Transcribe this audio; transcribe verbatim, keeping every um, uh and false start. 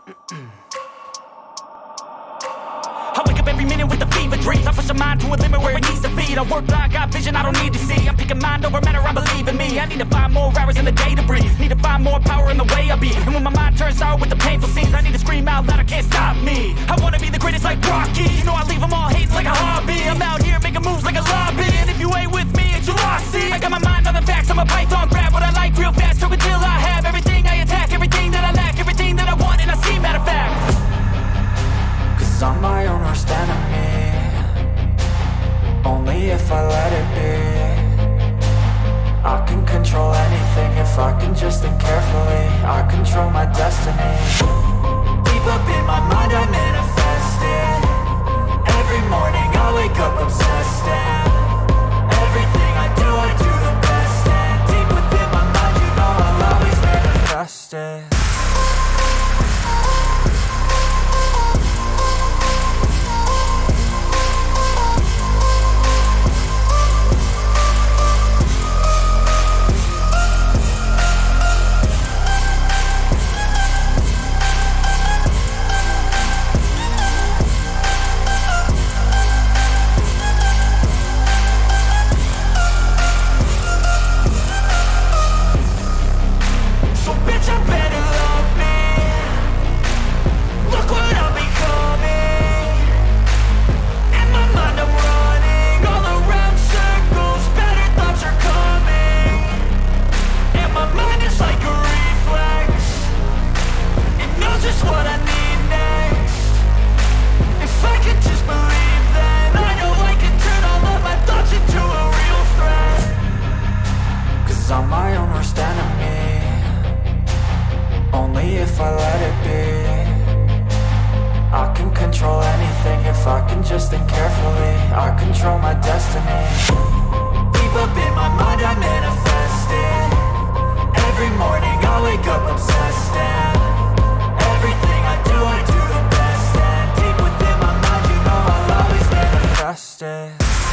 I wake up every minute with the fever dreams. I push my mind to a limit where it needs to be. I work like I got vision I don't need to see. I'm picking mind over matter, I believe in me. I need to find more hours in the day to breathe. Need to find more power in the way I be. And when my mind turns sour with the painful scenes, I need to scream out loud, I can't stop me. I wanna be the greatest like Rocky. You know I leave them all hating like a hobby. I'm out here making moves like a lobby. And if you ain't with me, it's your loss. See, I got my mind on the facts, I'm a python. Grab what I like real fast, choke until I have everything I attack, everything that I lack, everything that I want, and I see, matter of fact. Cause I'm my own worst enemy, only if I let it be. I can control anything if I can just think carefully. I control my destiny. Deep up in my mind I manifest it. Every morning I wake up obsessed, and everything I do, I do the best. And deep within my mind, you know I'll always manifest it. I'm my own worst enemy, only if I let it be. I can control anything if I can just think carefully. I control my destiny. Deep up in my mind I manifest it. Every morning I wake up obsessed, and everything I do, I do the best. And deep within my mind, you know I'll always manifest it.